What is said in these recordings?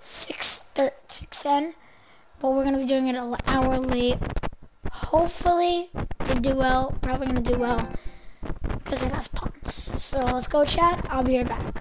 6:10, but we're gonna be doing it an hour late. Hopefully we do well. Probably gonna do well because it has pumps. So let's go, chat. I'll be right back.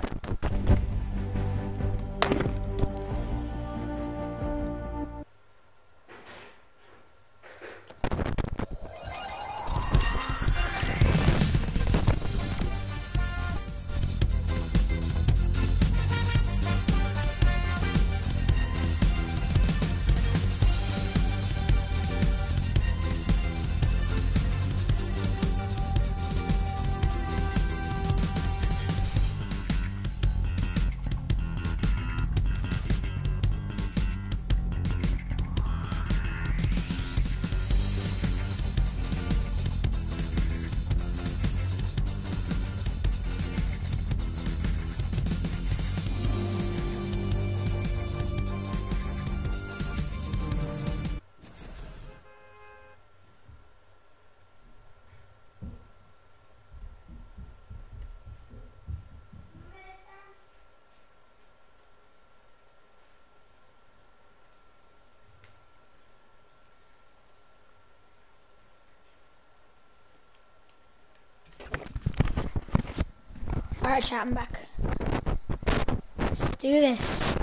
Alright, chat, I'm back. Let's do this.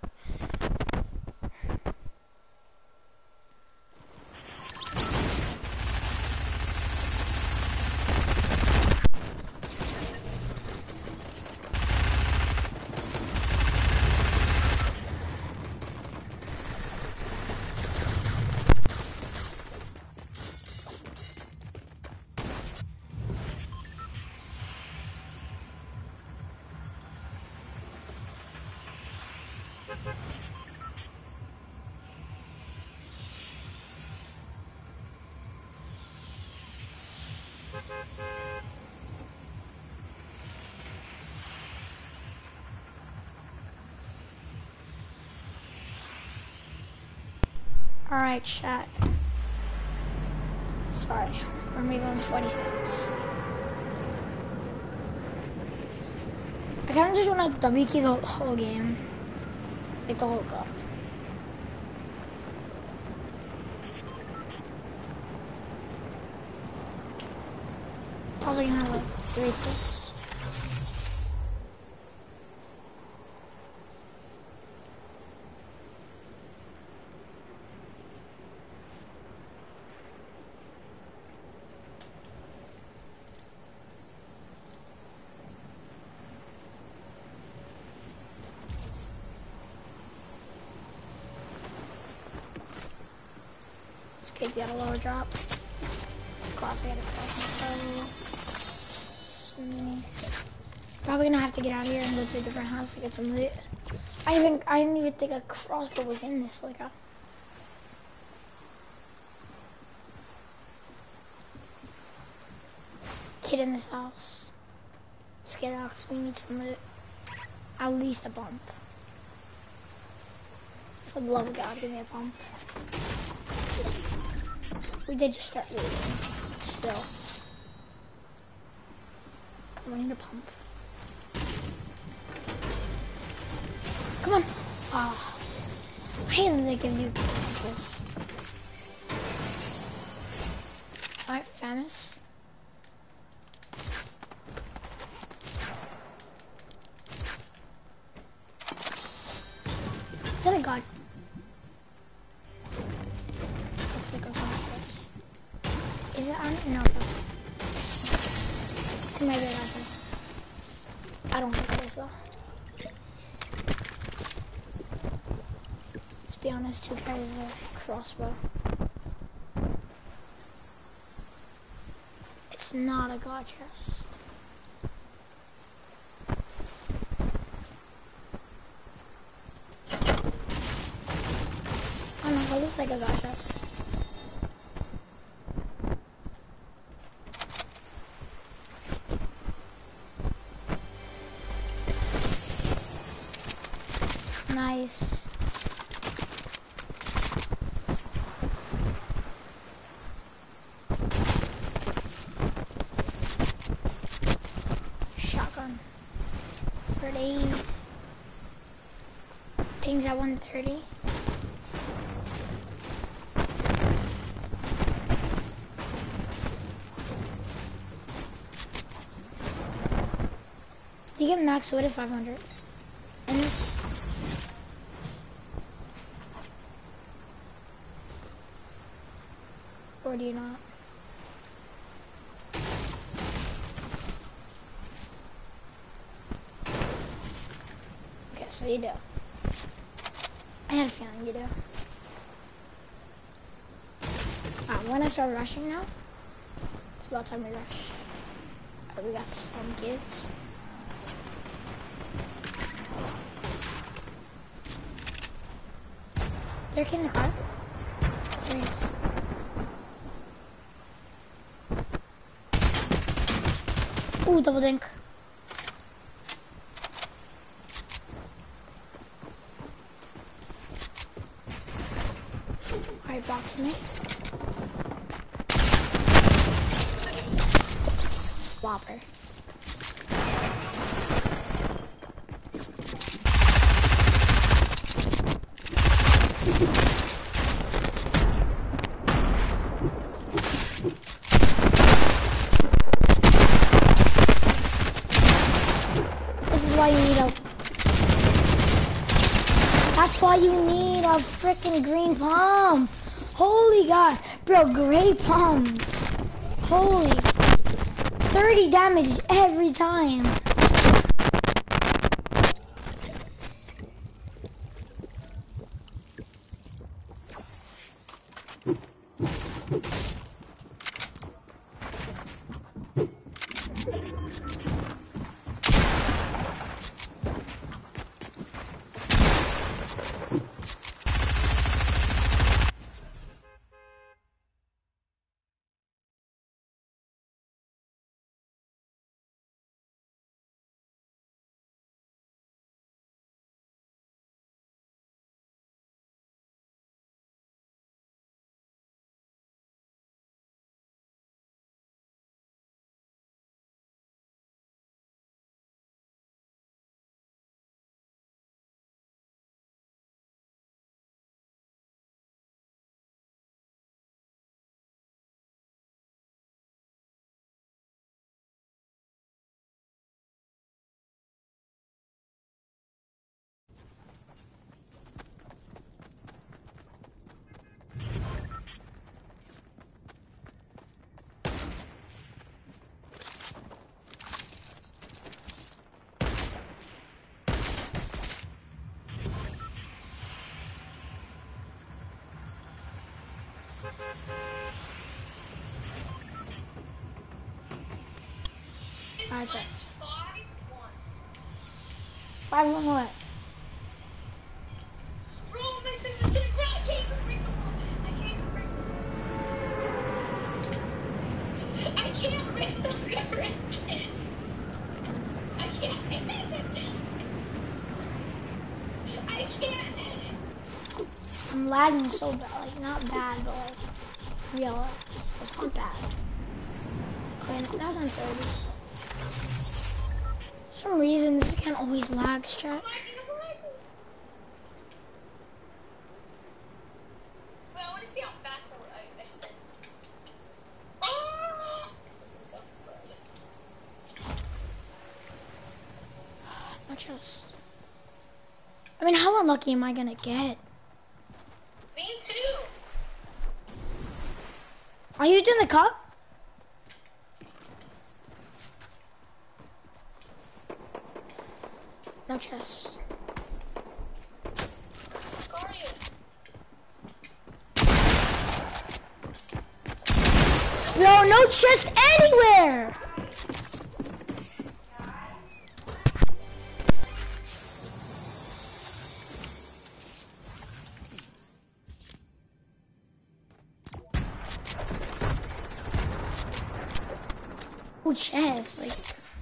Alright, chat. Sorry, we're gonna be going 20 seconds. I kinda just wanna W key the whole game. Like the whole cup. Probably gonna like break this. This kid's got a lower drop. Classic at a nice. Probably gonna have to get out of here and go to a different house to get some loot. I didn't even think a crossbow was in this. Like, kid in this house. Let's get out because we need some loot. At least a pump. For the love of God, give me a pump. We did just start looting. Still. Come on, we need a pump. Come on. Ah. I hate that it gives you pistols. Alright, Famous. Is that a god? Looks like a god. Is it on? No. It might be a god. I don't think it is though. Let's be honest, who carries the crossbow? It's not a god chest. I don't know, it looks like a god chest. Nice. Shotgun. For days. Ping's at 130. Do you get max wood at 500? And this. Or do you not? Okay, so you do. I had a feeling you do. Alright, when I start rushing now, it's about time we rush. Alright, we got some kids. They're in the car. There he is. Ooh, double dink. Alright, box me. Whopper. This is why you need a... That's why you need a frickin' green pump. Holy God. Bro, gray pumps. Holy. 30 damage every time. Alright, guys. 5-1 what? Bro, my sister's gonna bro, I can't even break the wall. I can't break the current. I can't. I'm lagging so bad, like not bad, but like real. It's not bad. Okay, that was on 30. For some reason, this can't always lag, chat. Well, I want to see how fast I spin. No chest. I mean, how unlucky am I gonna get? Me too. Are you doing the cup? No chest. Fuck are you? Bro, no chest anywhere! No chest, like...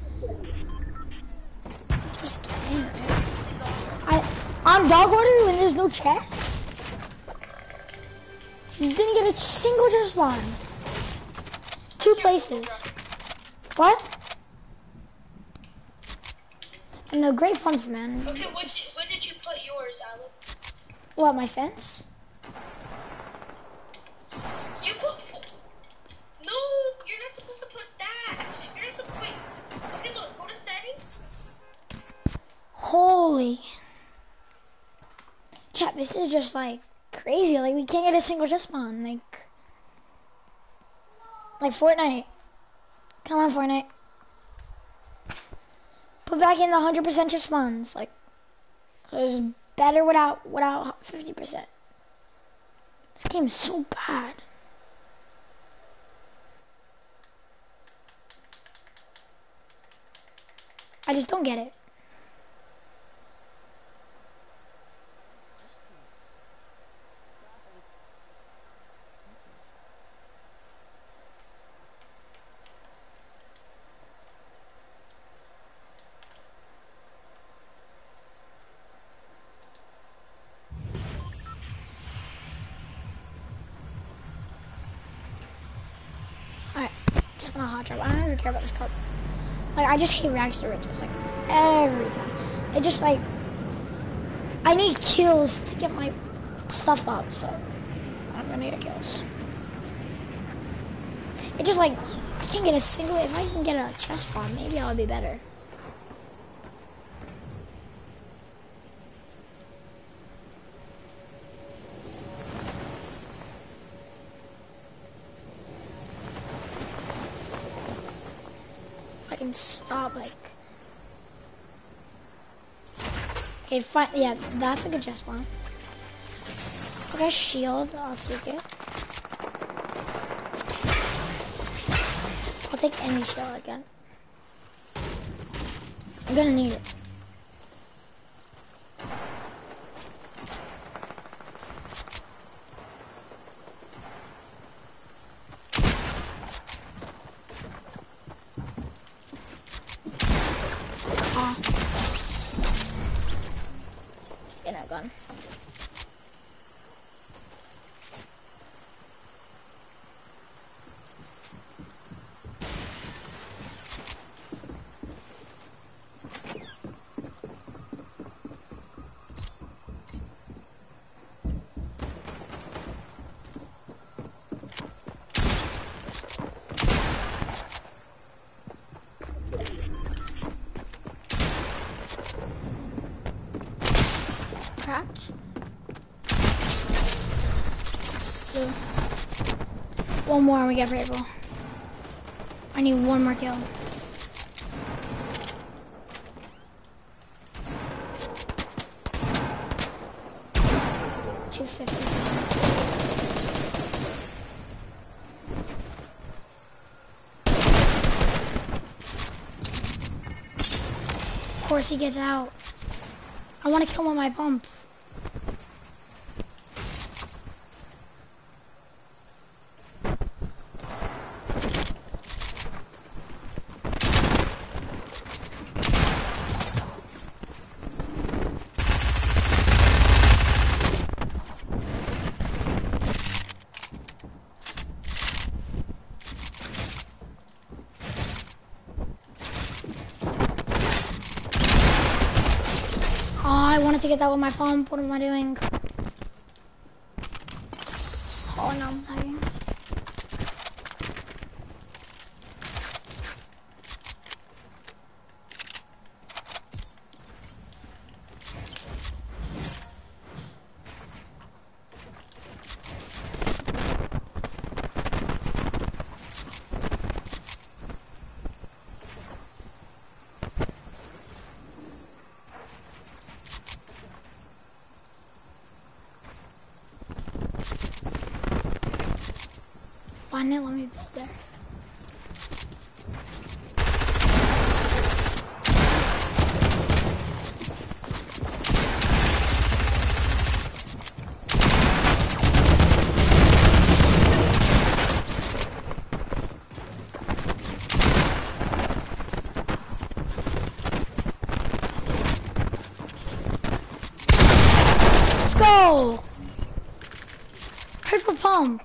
Just kidding. I'm dog water when there's no chest? You didn't get a single chest spawn. 2 places. What? And the great pumps, man. Okay, what did you put yours, Alan? What, my sense? You put. No, you're not supposed to put that. You're not supposed. Wait. Okay, look. Go to settings. Holy. Chat, this is just like crazy. Like, we can't get a single chest spawn. Like Fortnite. Come on, Fortnite. Put back in the 100% chest spawns. Like, it's better without 50%. This game is so bad. I just don't get it. Alright, just want a hot drop. I don't even care about this card. Like, I just hate rags to riches, like, every time. It just, like, I need kills to get my stuff up, so I'm gonna get kills. It just, like, I can't get a single, if I can get a chest spawn, maybe I'll be better. If I can stop, like, okay, fine, yeah, that's a good chest spawn. Okay, shield, I'll take it. I'll take any shield again. I'm gonna need it. Ah. Get a gun. Cracked. Blue. One more and we get purple. I need one more kill. $250. Of course he gets out. I want to kill him with my pump. I wanted to get that with my pump. What am I doing? Oh no, I'm lagging. Why didn't it let me build there? Let's go! Purple pump.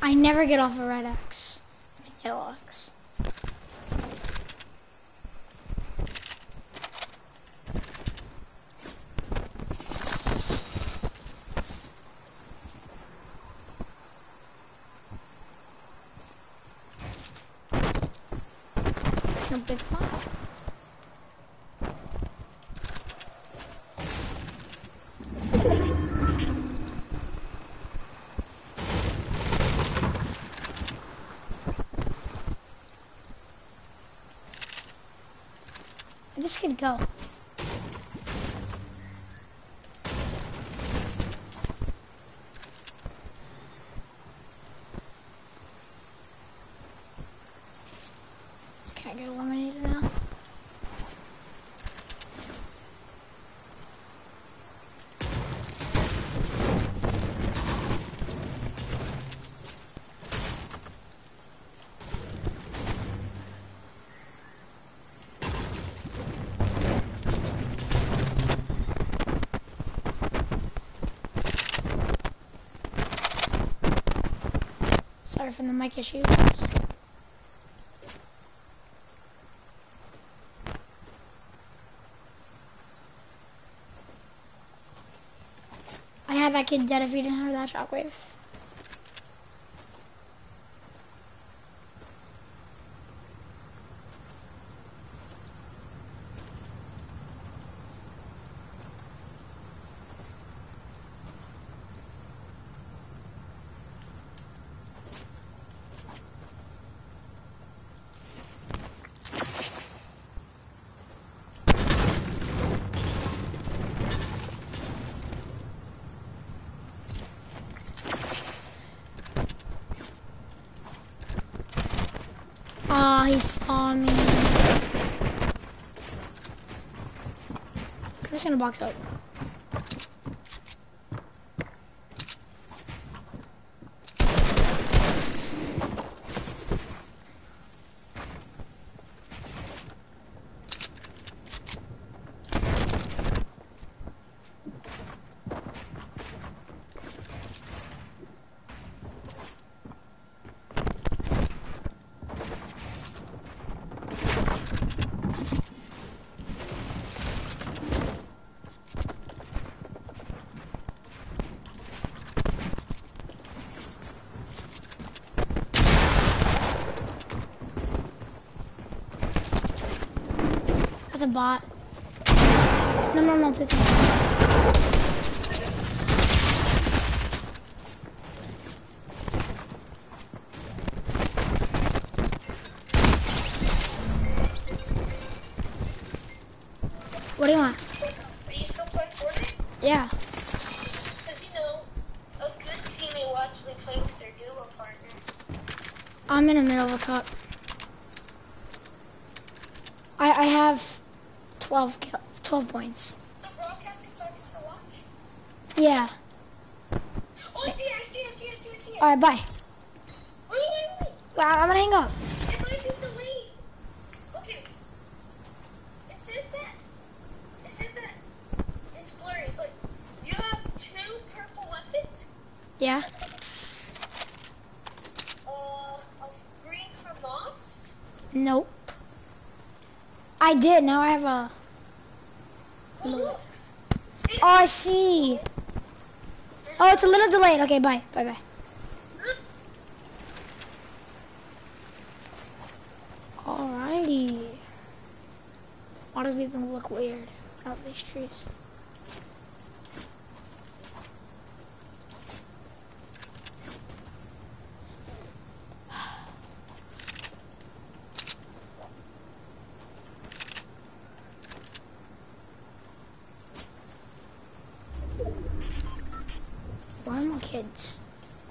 I never get off a red X. Yellow X. No big fun. This could go. Can't get eliminated now. Sorry for the mic issues. I had that kid dead if he didn't have that shockwave. Ah, he saw me. I'm just gonna box up. That's a bot. No, please. What do you want? Are you still playing Fortnite? Yeah. Because, you know, a good teammate will actually play with their duo partner. I'm in the middle of a cup. I have 12 points. The broadcasting so I can still watch? Yeah. Oh, I see it. Alright, bye. Wait. Well, I'm gonna hang up. It might be delayed. Okay. It says that it's blurry, but you have 2 purple weapons? Yeah. Green for moss? Nope. I did. Now I have a. Oh, look. See? Oh, I see. Oh, it's a little delayed. Okay, bye. Bye. Alrighty. Why does it even look weird without these trees? Why are more kids?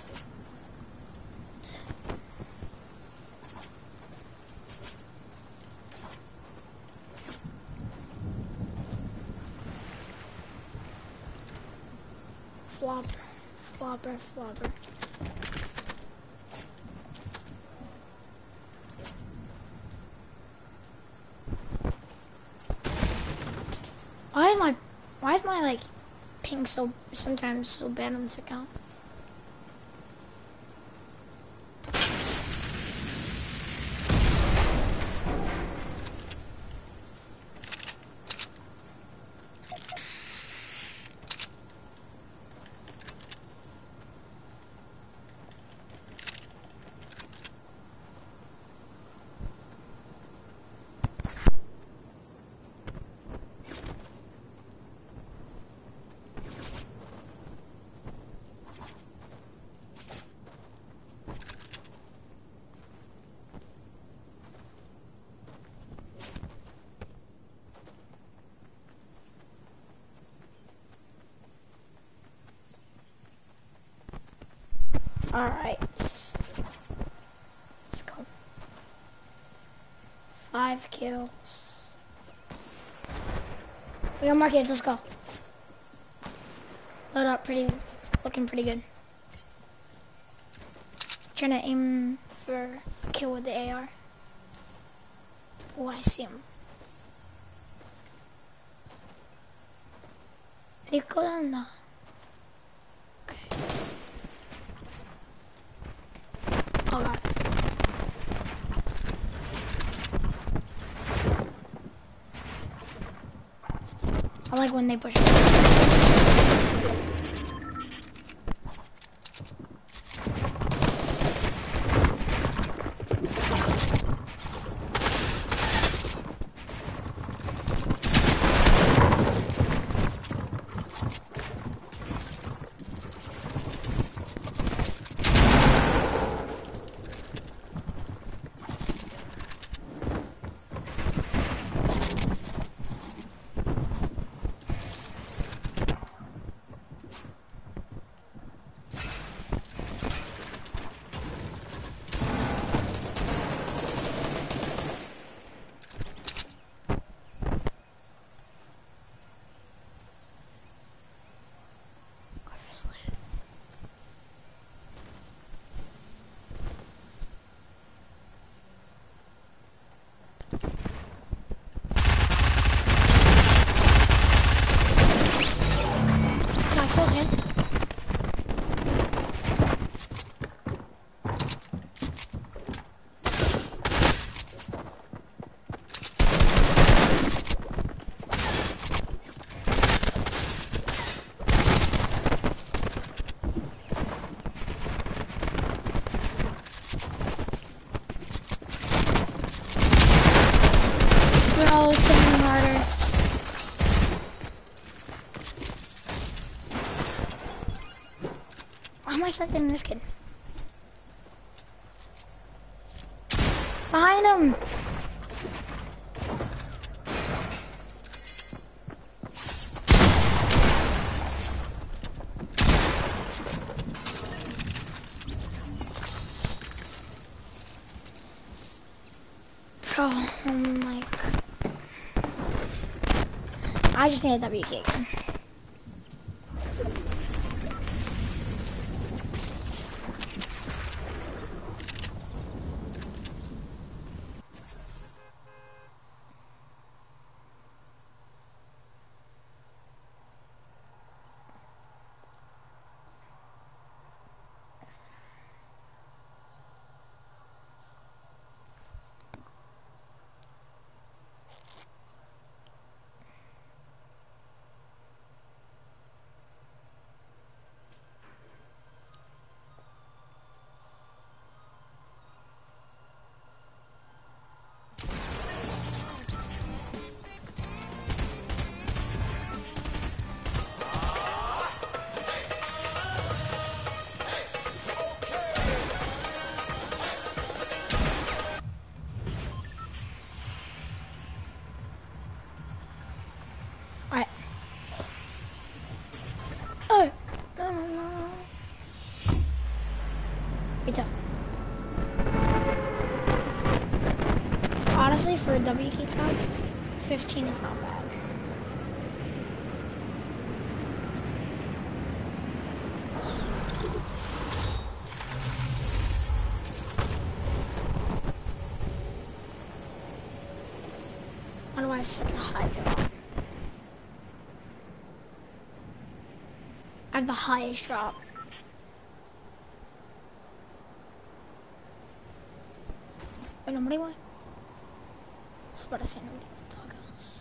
Flopper. Why is my like ping sometimes so bad on this account? Alright. Let's go. 5 kills. We got markets, let's go. Load up, looking pretty good. Trying to aim for a kill with the AR. Oh, I see him. They go down the... Okay. Oh god. I like when they push. Bro, it's getting harder. How am I getting this kid? Behind him! Bro, I'm like... I just need a WK again. Alright. Oh! No. It's up. Honestly, for a WK card, 15 is not bad. Why do I have such a high drop? I have the highest drop. Wait, nobody went? I was about to say nobody went doghouse.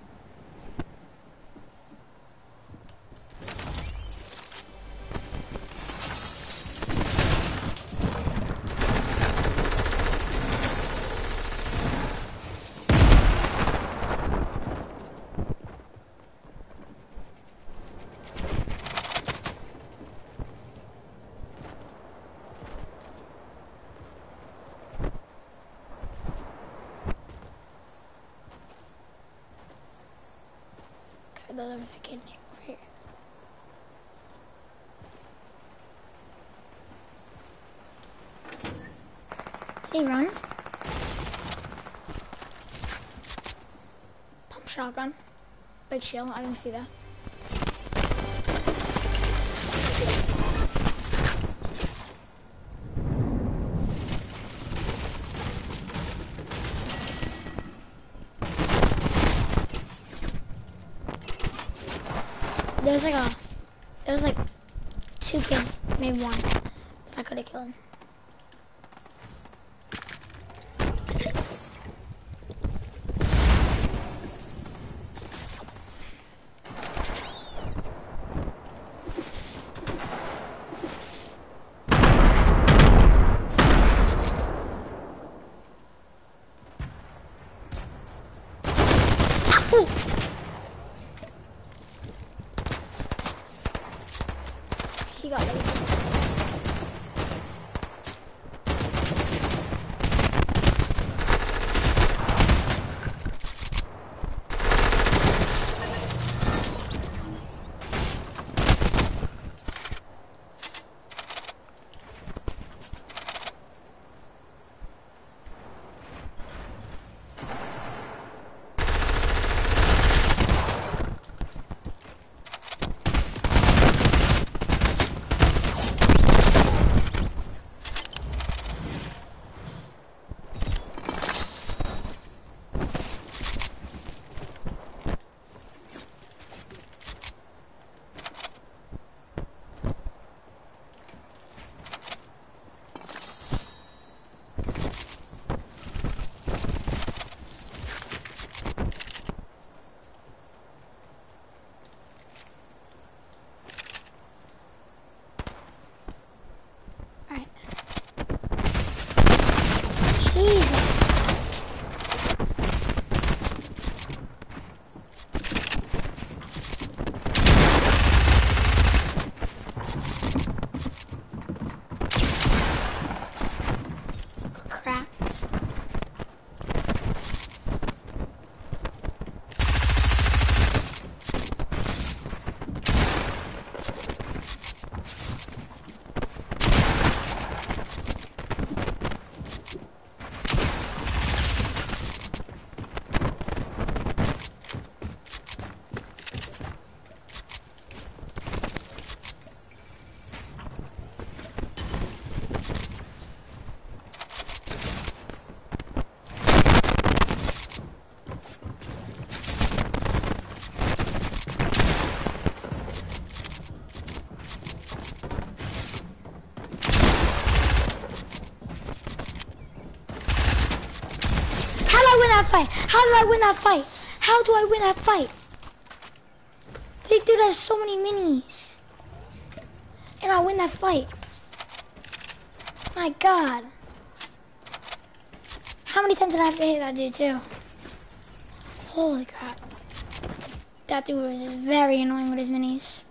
There's a kid over here. They run. Pump shotgun. Big shield. I didn't see that. There was like 2 kids, maybe 1 that I could have killed. He got laser. How did I win that fight? How do I win that fight? This dude has so many minis. And I win that fight. My God. How many times did I have to hit that dude too? Holy crap. That dude was very annoying with his minis.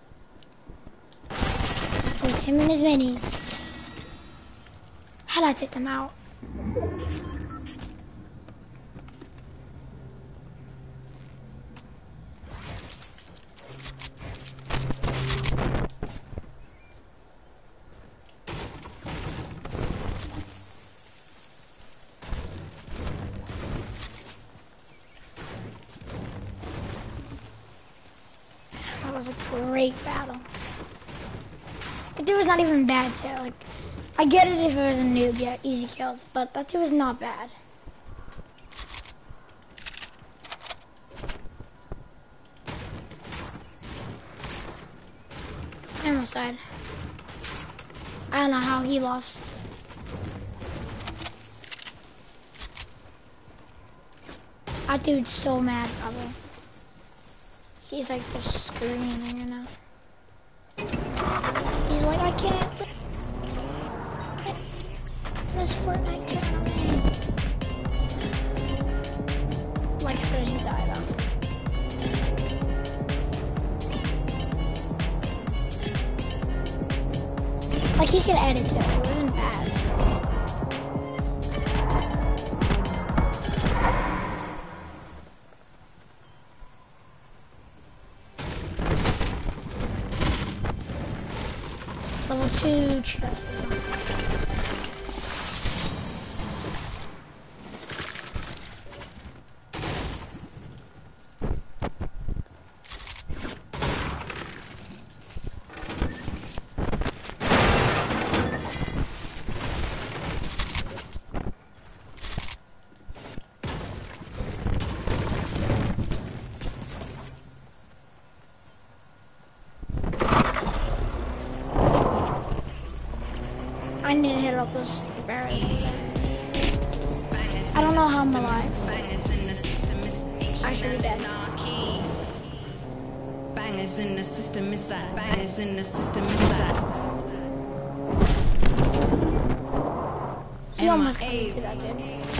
It was him and his minis. How did I take them out? That was a great battle. The dude was not even bad too. Like, I get it if it was a noob, yeah, easy kills, but that dude was not bad. I almost died. I don't know how he lost. That dude's so mad, probably. He's like just screaming, you know. He's like, I can't win this Fortnite tournament. Like, how did he die though? Like, he could edit it. It wasn't bad. Level 2 chest. I need to hit up those barrels. I don't know how I'm alive. I should be dead. Bangers in the system inside. Bangers in the system inside. He almost got into that, dude.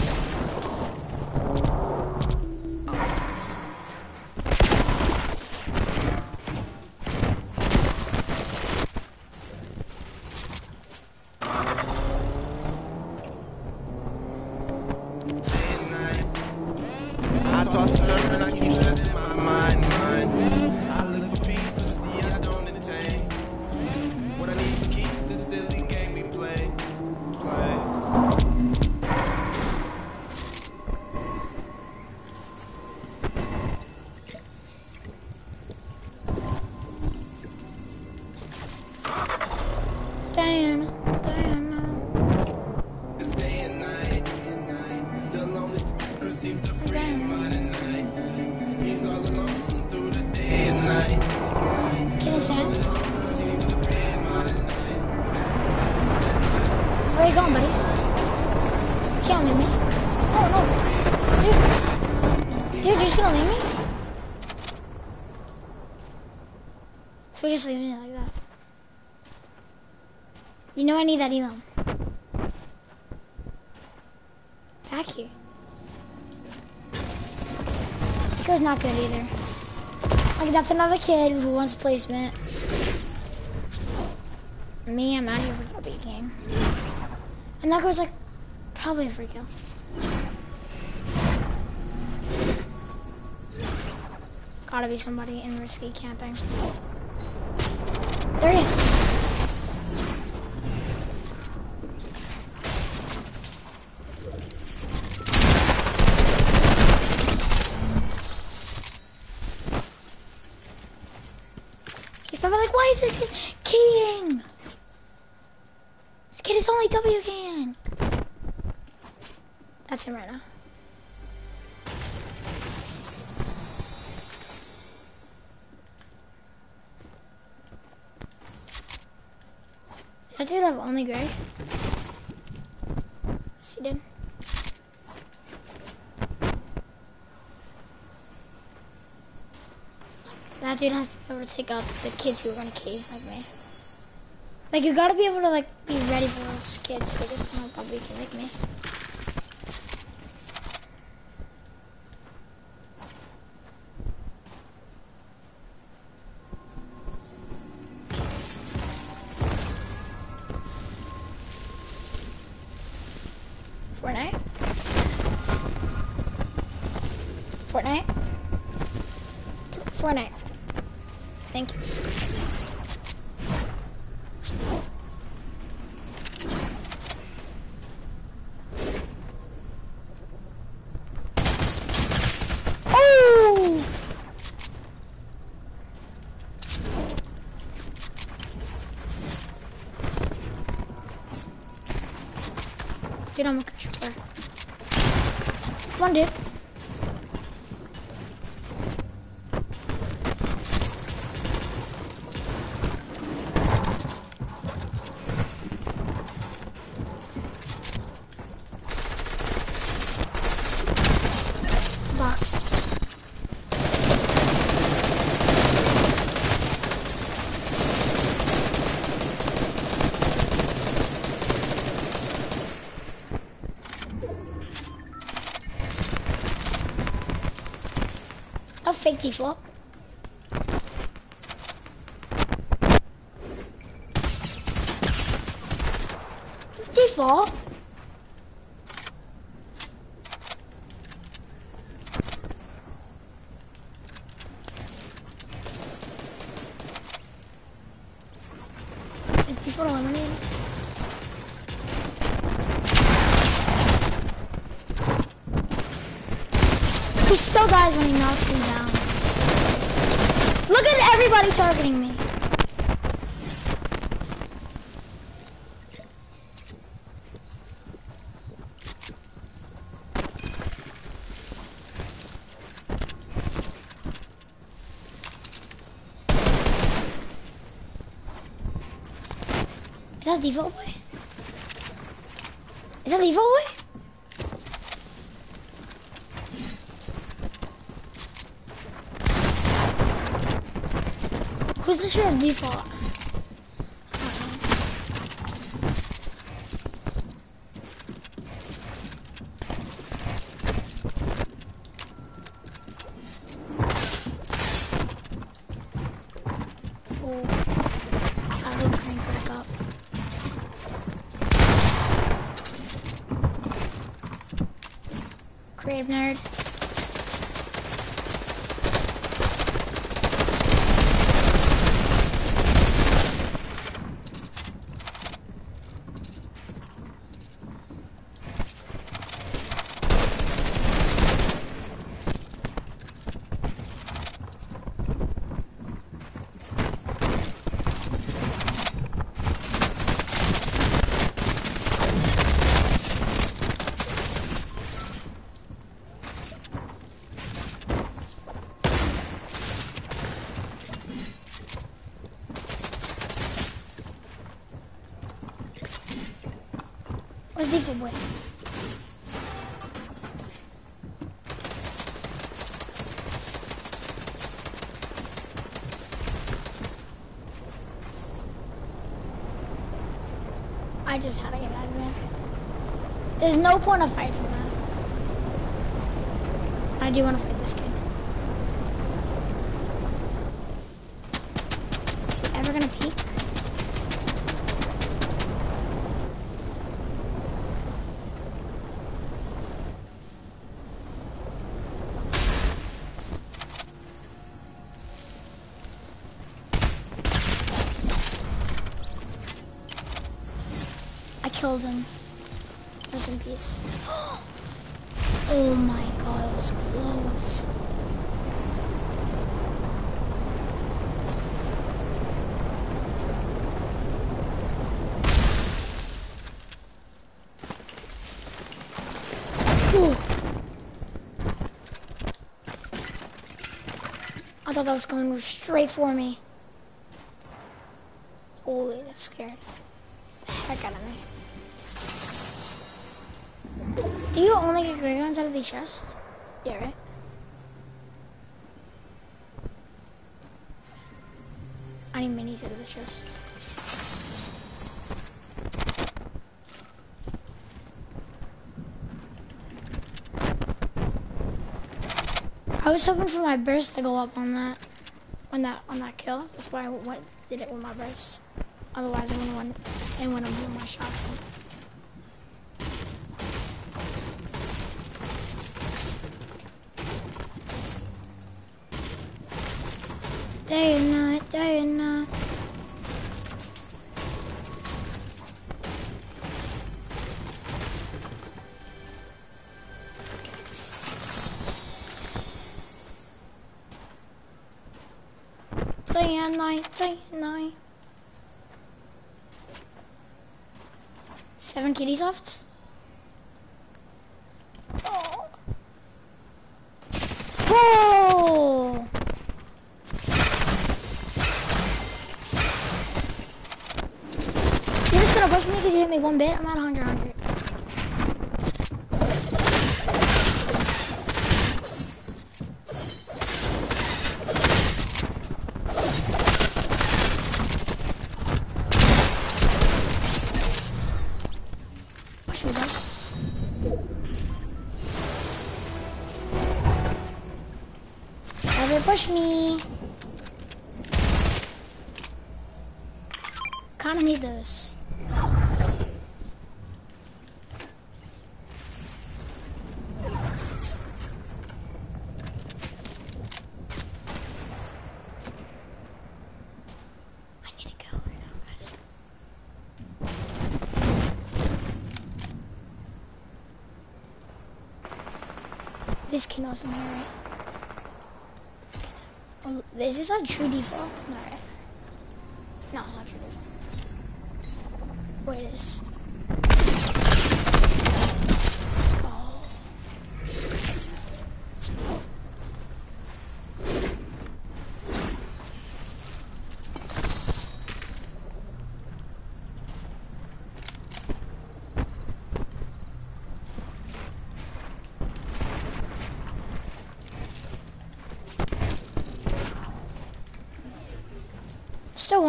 I toss and turn and I keep stressing my mind. I look for peace, but see I don't attain. What I need for keeps the silly game we play. Damn. It's day and night. The loneliest seems to freeze mine at night. He's all alone through the day and night. Get inside. Seems to freeze mine at night. Where you going, buddy? You can't leave me. Oh, no. Dude, you're just gonna leave me? So we just leave me like that. You know I need that elam. Back here. Eco's not good either. Like, that's another kid who wants placement. Me, I'm out here for W game. And that goes like probably a free kill. Gotta be somebody in risky camping. There he is. He's probably like, why is this kid keying? This kid is only W gang. That's him right now. Did I do that only gray? Yes, you did. That dude has to be able to take out the kids who are gonna key, like me. Like, you gotta be able to, like, be ready for those kids who just want W key like me. Fortnite? Fortnite? Fortnite. Thank you. Oh! Dude, I'm a controller. Come on, dude. Box. A fake default. Default? Is default eliminated? He still dies when he knocks him down. Look at everybody targeting me. Is that default boy? Is that Levi boy? Who's the share of default? Creative nerd. Where's default boy? I just had to get out of there. There's no point of fighting that. I do want to fight this kid. Is he ever gonna peek? Killed him. Rest in peace. Oh my god, it was close. Ooh. I thought that was coming straight for me. Holy, that scared the heck out of me. Do you only get gray guns out of these chests? Yeah, right? I need minis out of the chest. I was hoping for my burst to go up on that kill. That's why I did it with my burst. Otherwise, I wouldn't have moved my shotgun. Day and night, day and night. Day and night, day and night. 7 kitty softs. Oh. Oh. You're just gonna push me because you hit me one bit? I'm at 100. Push me, bro. Never push me. Kinda need those. This kid knows I'm here, right? Let's get to, oh, is this a true default? No, right? No, it's not true default. Wait, it is. Let's go.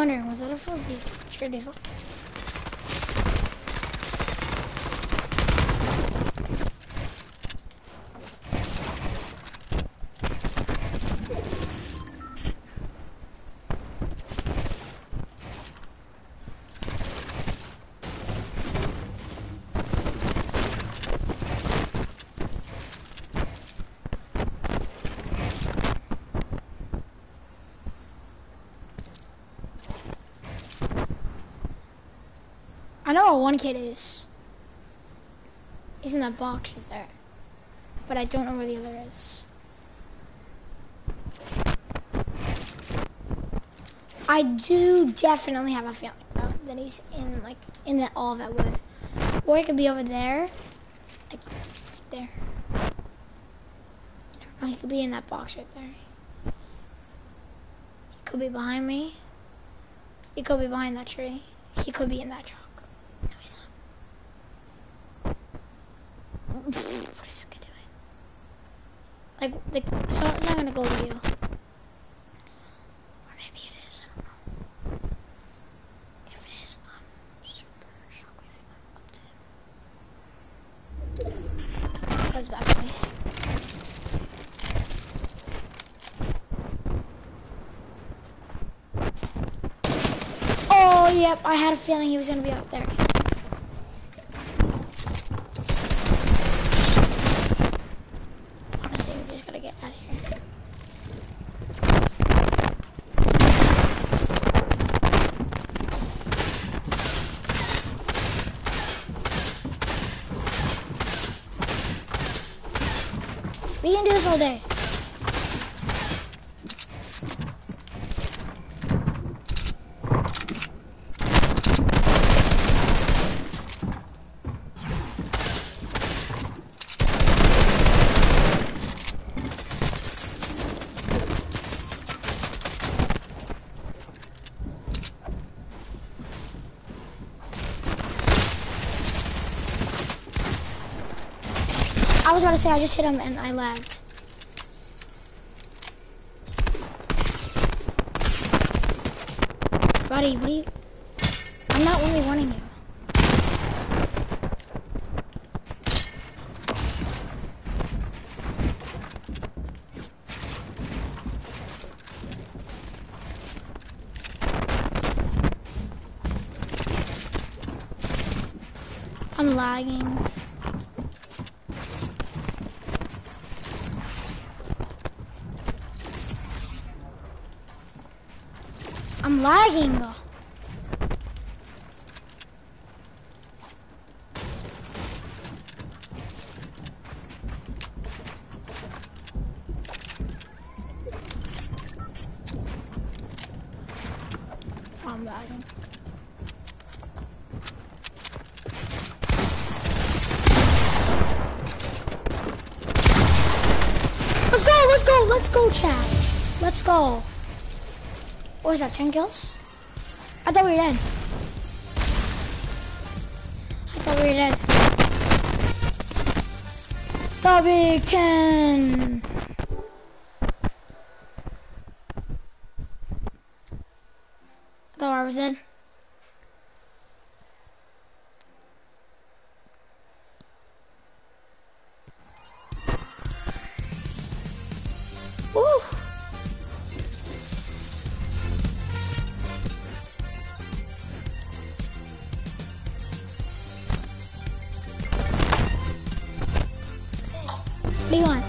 wondering, was that a full sure default? I know where one kid is. He's in that box right there. But I don't know where the other is. I do definitely have a feeling that he's in like in the all of that wood. Or he could be over there. Like right there. Or he could be in that box right there. He could be behind me. He could be behind that tree. He could be in that truck. No, he's not. What is this guy doing? Like, so it's not gonna go to you. Or maybe it is, I don't know. If it is, super shockwave up to him. Goes back to me. Oh, yep, I had a feeling he was gonna be up there. Honestly, we just gotta get out of here. We can do this all day. I was about to say I just hit him and I lagged. Buddy, what are you? I'm not really wanting you. I'm lagging. I'm lagging. I'm lagging. Let's go, let's go, let's go, chat. Let's go. What was that, 10 kills? I thought we were dead. I thought we were dead. The Big Ten. I thought I was dead. Woo! What do you want?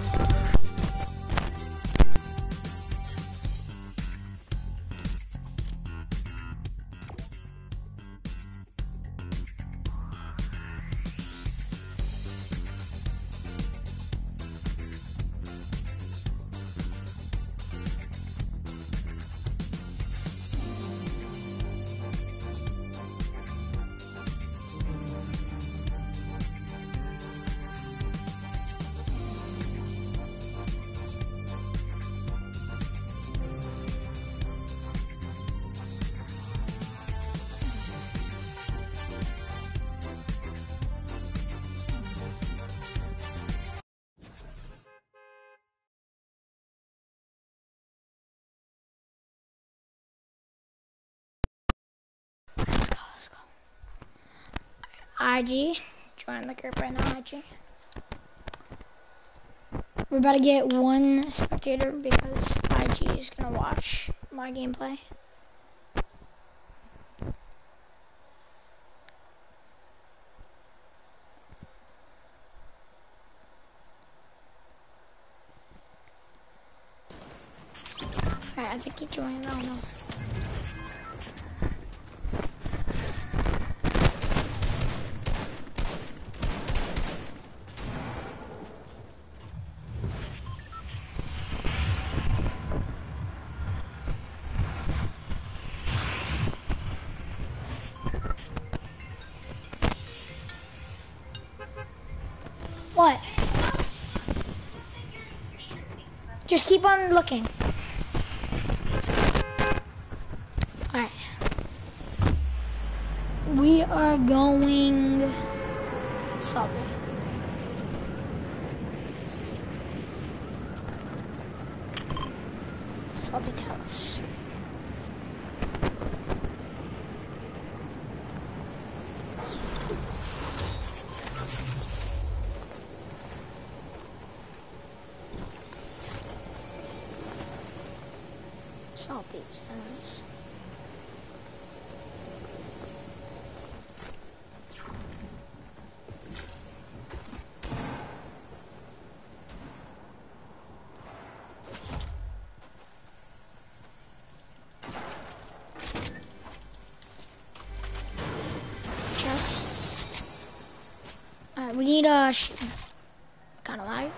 IG. Join the group right now, IG. We're about to get one spectator because IG is gonna watch my gameplay. Alright, I think he joined. I don't know. What? Just keep on looking. Alright. We are going salty. Salty Towers. Salty Towers. We need a kind of lag.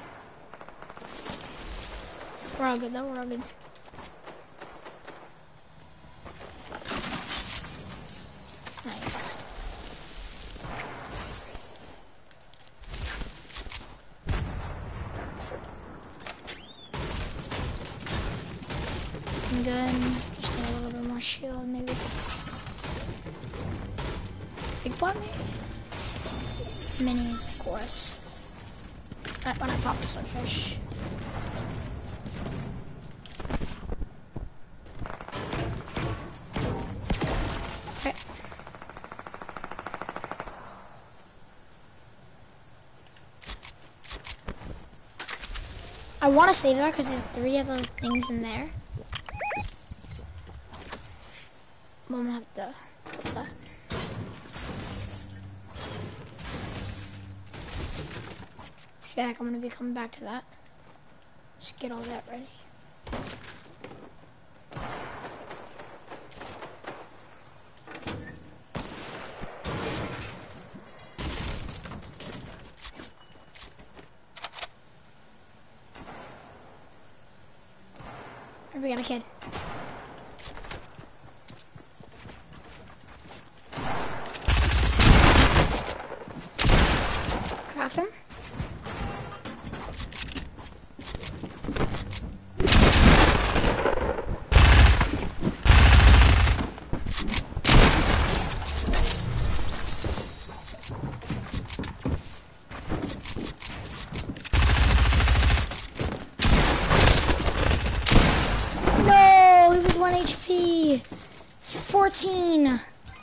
We're all good though. We're all good. Nice. I'm good. Just need a little bit more shield, maybe. Big pot, maybe? Minis, of course. Right when I pop the swordfish. Okay. I want to save that because there's 3 of those things in there. I'm gonna have to put that. I'm gonna be coming back to that. Just get all that ready. We got a kid. Cracked him. No, he was 1 HP. It's 14.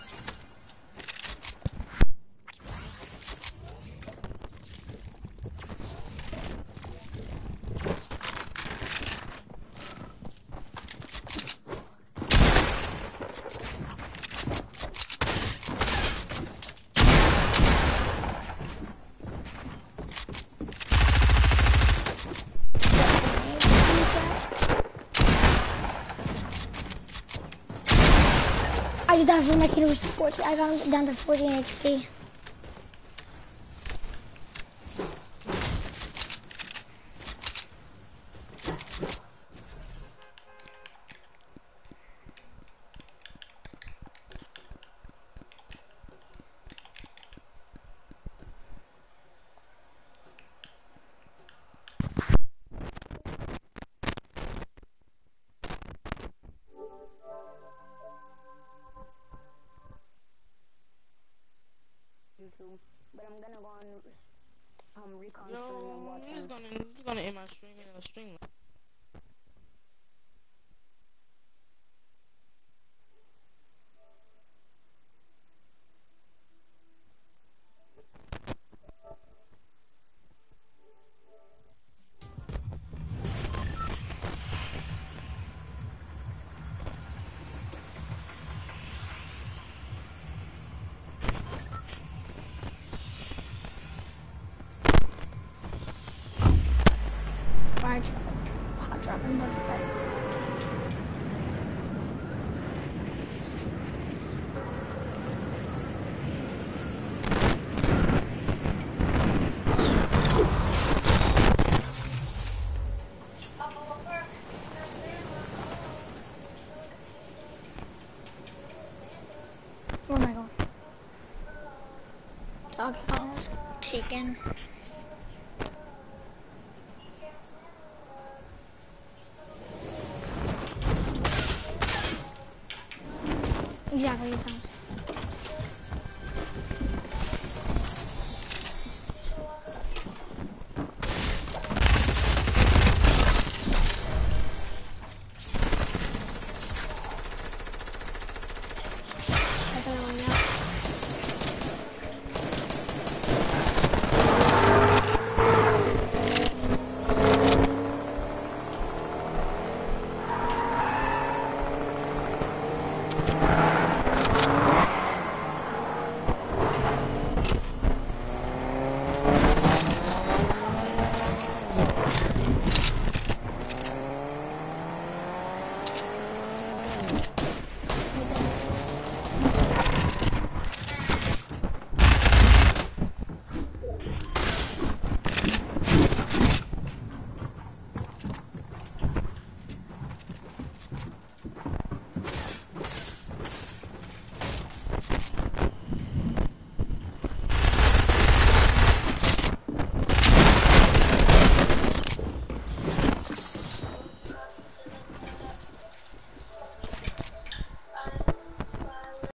I did that for my kid. It was 14. I got him down to 14 HP. YouTube, but I'm gonna go on recon stream and Yo, watch he's gonna end my stream in a stream. Where am I going? Dog house taken.